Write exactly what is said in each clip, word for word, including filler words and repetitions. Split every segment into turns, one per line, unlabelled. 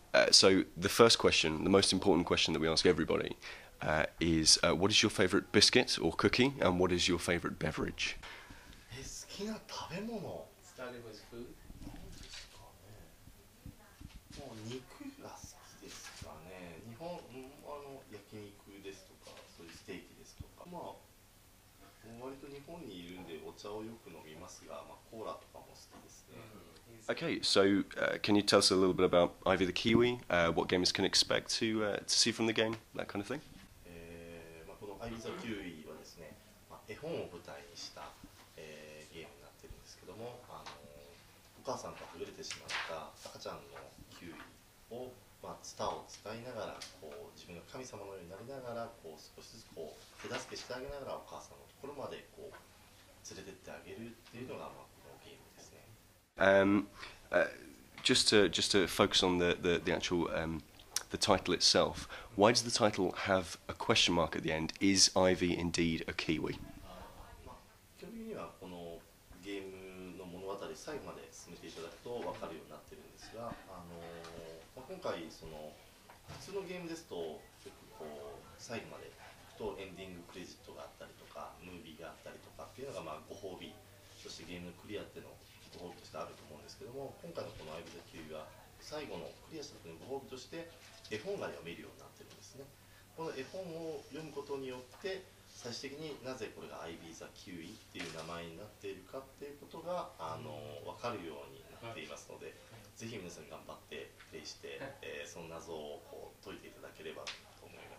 Uh, so the first question, the most important question that we ask everybody, uh, is uh, what is your favourite biscuit or cookie, and what is your favourite beverage?
え、好きな食べ物
Started with food.
なんですかね。もう肉が好きですかね。日本、うん、あの焼肉ですとか、そういうステーキですとか、まあ割と日本にいるんでお茶をよく飲みますが、まあコーラとかも好きですね。
Okay, so uh, can you tell us a little bit about Ivy the Kiwi, uh, what gamers can expect to uh, to see from the game, that kind of thing?
えーまあ、このアイビザキウイはですね、まあ、絵本を舞台にした、えーゲームになってるんですけども、あのお母さんとはぐれてしまった赤ちゃんのキウイを、まあ、ツタを使いながらこう自分が神様のようになりながらこう少しずつこう手助けしてあげながらお母さんのところまでこう連れてってあげるっていうのが、まあ、このゲームですね。
Um, uh, just to just to focus on the the, the actual um, the title itself. Why does the title have a question mark at the end? Is Ivy indeed a Kiwi?
まあ、基本的にはこのゲームの物語最後まで進めていただくと分かるようになってるんですが、あのまあ、今回その普通のゲームですとよくこう最後まで行くとエンディングクレジットがあったりとかムービーがあったりとかっていうのがまあご褒美、そしてゲームのクリアっていうのご褒美としてあると思うんですけども、今回のこの「アイビザキウイ」は最後のクリアした時のご褒美として絵本が読めるようになってるんですね。この絵本を読むことによって最終的になぜこれが「アイビーザキウイ」っていう名前になっているかっていうことがあの分かるようになっていますので、ぜひ皆さん頑張ってプレイして、えー、その謎をこう解いていただければと思います。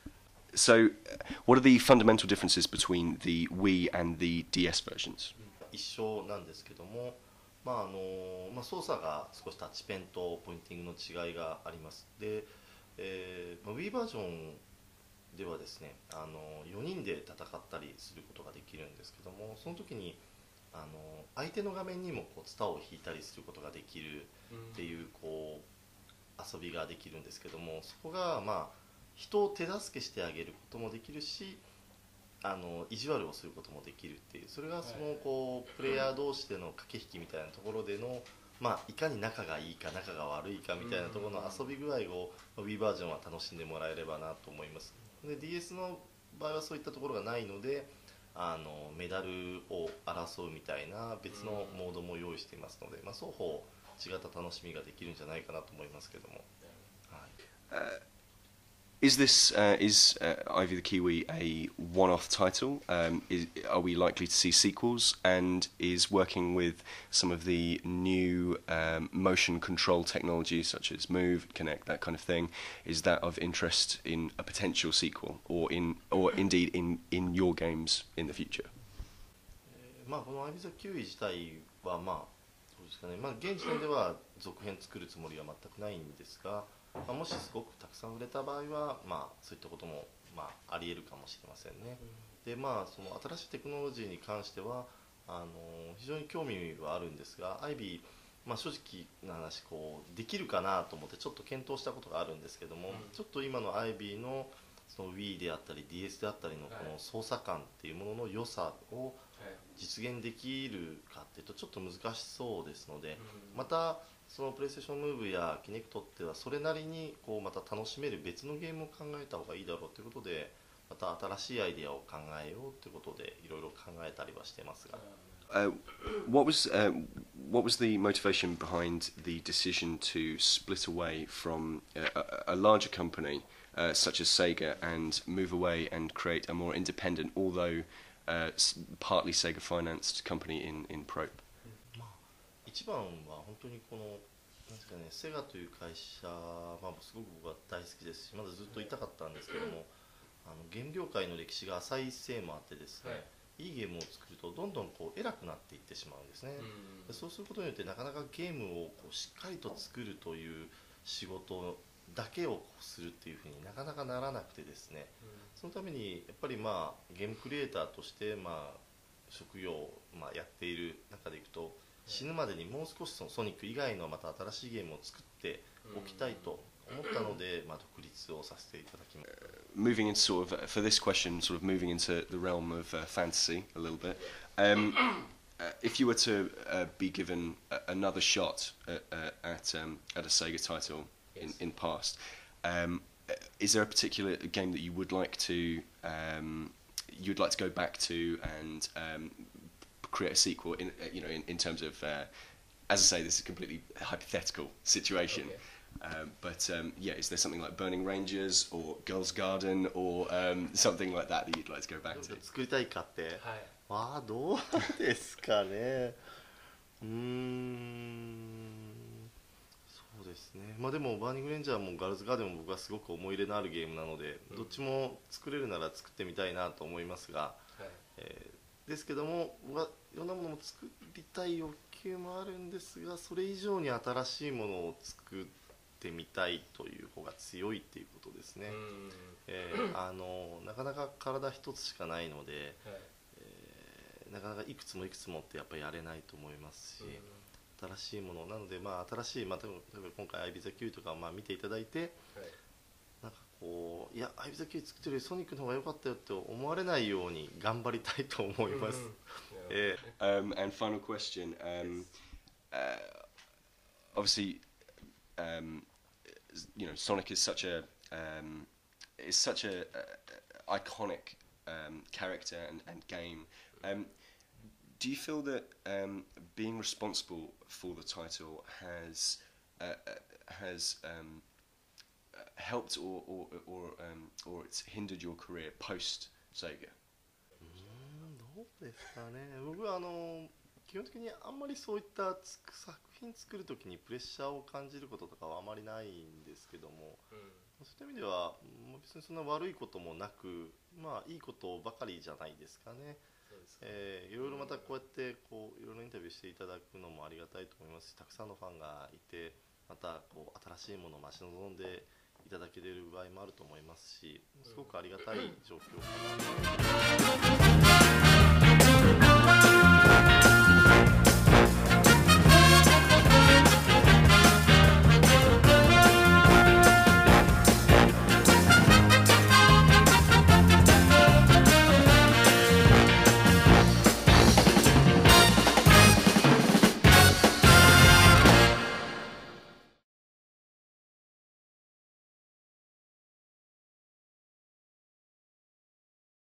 So, what are the fundamental differences between the Wii and the D S versions?
一緒なんですけども、まああのまあ、操作が少しタッチペンとポインティングの違いがあります。で、えーまあ、Wii バージョンではですね、あのよにんで戦ったりすることができるんですけども、その時にあの相手の画面にもこうツタを引いたりすることができるっていうこう遊びができるんですけども、そこがまあ人を手助けしてあげることもできるし、あの意地悪をすることもできるっていう、それがそのこうプレイヤー同士での駆け引きみたいなところでの、まあ、いかに仲がいいか仲が悪いかみたいなところの遊び具合を Wii バージョンは楽しんでもらえればなと思います。で ディーエス の場合はそういったところがないので、あのメダルを争うみたいな別のモードも用意していますので、まあ、双方違った楽しみができるんじゃないかなと思いますけども、はい。
Uh, Is this uh, is uh, Ivy the Kiwi a one-off title? Um, is, are we likely to see sequels? And is working with some of the new um, motion control technologies such as Move, Connect, that kind of thing, is that of interest in a potential sequel, or in or indeed in, in your games in the future?
えーまあ、この「アイビザキウイ」自体はまあそうですかね、まあ、現時点では続編作るつもりは全くないんですが、まあ、もしすごくたくさん売れた場合は、まあ、そういったことも、まあ、ありえるかもしれませんね。でまあその新しいテクノロジーに関してはあの非常に興味はあるんですが、アイビー、まあ、正直な話こうできるかなと思ってちょっと検討したことがあるんですけども、ちょっと今のアイビーのその Wii であったり ディーエス であったりのこの操作感っていうものの良さを実現できるかっていうとちょっと難しそうですので、またそのプレイステーションムーブやキネクトってはそれなりにこうまた楽しめる別のゲームを考えた方がいいだろうということで、また新しいアイデアを考えようということでいろいろ考えたりはしてますが。
Uh, what was uh, what was the motivation behind the decision to split away from a, a larger company uh, such as Sega and move away and create a more independent, although uh, partly Sega financed company in in Probe?
まあ、一番は本当にこのなんですかね、セガという会社、まあ、すごく僕は大好きですし、まだずっといたかったんですけども、あのゲーム業界の歴史が浅いせいもあってですね、はい、いいゲームを作るとどんどんこう偉くなっていってしまうんですね。でそうすることによってなかなかゲームをこうしっかりと作るという仕事だけをするっていうふうになかなかならなくてですね、そのためにやっぱりまあゲームクリエイターとしてまあ職業をまあやっている中でいくと、死ぬまでにもう少しそのソニック以外のまた新しいゲームを作っておきたいと思ったので、まあ、独立をさせていただきました。
Moving into sort of, for this question, sort of moving into the realm of uh, fantasy a little bit. Um, uh, if you were to uh, be given a, another shot at, uh, at, um, at a Sega title, in
Yes.
in past. Um, is there a particular game that you would like to um, you'd like to go back to and um, create a sequel? In uh, you know, in, in terms of uh, as I say, this is a completely hypothetical situation.
Okay.
Um, but um, yeah, is there something like Burning Rangers or Girls' Garden or um, something like that that you'd like to go back to?
作りたいかって、
はい。
ああどうですかね。うーん、そうですね。まあでもバーニングレンジャーもガールズガーデンも僕はすごく思い入れのあるゲームなので、
うん
どっちも作れるなら作ってみたいなと思いますが、
はい。
えーですけども、僕はいろんなものも作りたい欲求もあるんですが、それ以上に新しいものを作ってみたいという方が強いっていうことですね。
うん。
えーあのなかなか体一つしかないので、
はい。
えーなかなかいくつもいくつもってやっぱりやれないと思いますし、
うん
新しいものなので、まあ、新しい、まあ、例えば今回「アイビザ Q」とかをまあ見ていただいて、
はい。
なんかこういや「アイビザ Q」作ってるよりソニックの方が良かったよって思われないように頑張りたいと思います。
うん
え
Um, and final question. Um, uh, obviously, um, you know, Sonic is such a um, is such a, a, a iconic um, character and, and game. Um, do you feel that um, being responsible for the title has uh, uh, has um, uh, helped or or or, um, or it's hindered your career post Sega?
うーんどうですかね。僕はあの基本的にあんまりそういったつく作品作るときにプレッシャーを感じることとかはあまりないんですけども、そういった意味ではまあ別にそんな悪いこともなく、まあいいことばかりじゃないですかね。
そうですか。
えーいろいろまたこうやってこういろいろインタビューしていただくのもありがたいと思いますし、たくさんのファンがいて、またこう新しいものを待ち望んでいただける場合もあると思いますし、すごくありがたい状況かなと思います。